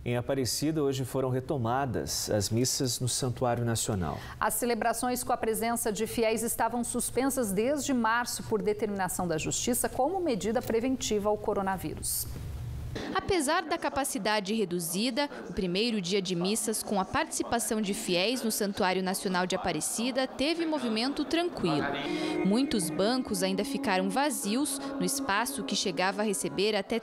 Em Aparecida, hoje foram retomadas as missas no Santuário Nacional. As celebrações com a presença de fiéis estavam suspensas desde março por determinação da Justiça como medida preventiva ao coronavírus. Apesar da capacidade reduzida, o primeiro dia de missas com a participação de fiéis no Santuário Nacional de Aparecida teve movimento tranquilo. Muitos bancos ainda ficaram vazios no espaço que chegava a receber até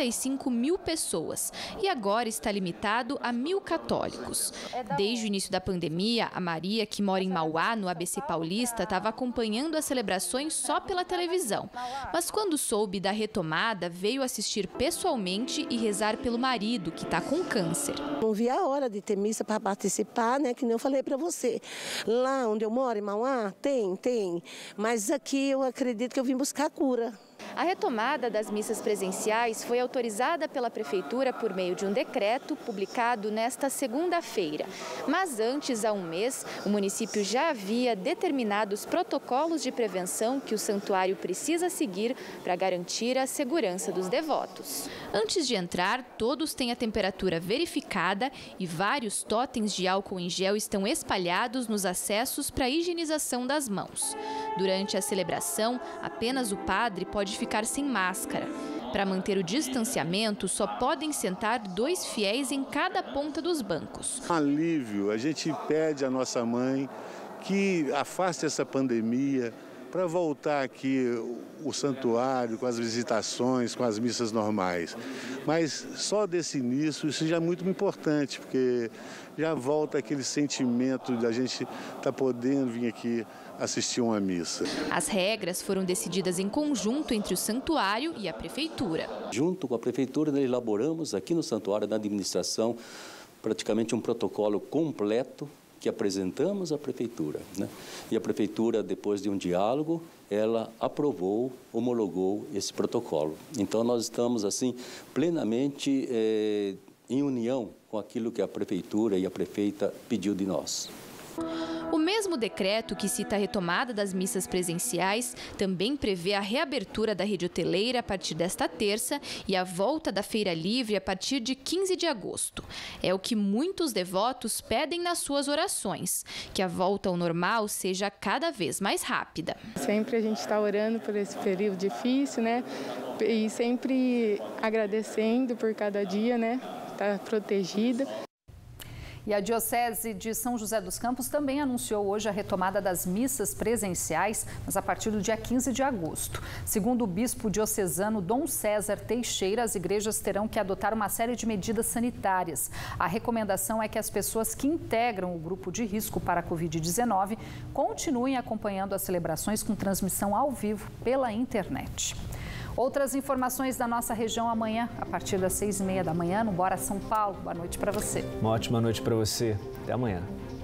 35 mil pessoas e agora está limitado a 1.000 católicos. Desde o início da pandemia, a Maria, que mora em Mauá, no ABC Paulista, estava acompanhando as celebrações só pela televisão. Mas quando soube da retomada, veio assistir pessoalmente e rezar pelo marido, que está com câncer. Não vi a hora de ter missa para participar, né? Que nem eu falei para você. Lá onde eu moro, em Mauá, tem. Mas aqui eu acredito que eu vim buscar a cura. A retomada das missas presenciais foi autorizada pela Prefeitura por meio de um decreto publicado nesta segunda-feira. Mas antes, há um mês, o município já havia determinado os protocolos de prevenção que o santuário precisa seguir para garantir a segurança dos devotos. Antes de entrar, todos têm a temperatura verificada e vários totens de álcool em gel estão espalhados nos acessos para a higienização das mãos. Durante a celebração, apenas o padre pode ficar sem máscara. Para manter o distanciamento, só podem sentar 2 fiéis em cada ponta dos bancos. Alívio, a gente pede à nossa mãe que afaste essa pandemia para voltar aqui o santuário com as visitações, com as missas normais. Mas só desse início, isso já é muito importante, porque já volta aquele sentimento de a gente estar podendo vir aqui assistir uma missa. As regras foram decididas em conjunto entre o santuário e a Prefeitura. Junto com a Prefeitura, nós elaboramos aqui no santuário, na administração, praticamente um protocolo completo que apresentamos à Prefeitura, né? E a Prefeitura, depois de um diálogo, ela aprovou, homologou esse protocolo. Então, nós estamos, assim, plenamente em união com aquilo que a Prefeitura e a Prefeita pediu de nós. O mesmo decreto que cita a retomada das missas presenciais também prevê a reabertura da rede hoteleira a partir desta terça e a volta da Feira Livre a partir de 15 de agosto. É o que muitos devotos pedem nas suas orações, que a volta ao normal seja cada vez mais rápida. Sempre a gente está orando por esse período difícil, né? E sempre agradecendo por cada dia, né? Tá protegida. E a Diocese de São José dos Campos também anunciou hoje a retomada das missas presenciais, mas a partir do dia 15 de agosto. Segundo o bispo diocesano Dom César Teixeira, as igrejas terão que adotar uma série de medidas sanitárias. A recomendação é que as pessoas que integram o grupo de risco para a Covid-19 continuem acompanhando as celebrações com transmissão ao vivo pela internet. Outras informações da nossa região amanhã, a partir das 6h30 da manhã, no Bora São Paulo. Boa noite para você. Uma ótima noite para você. Até amanhã.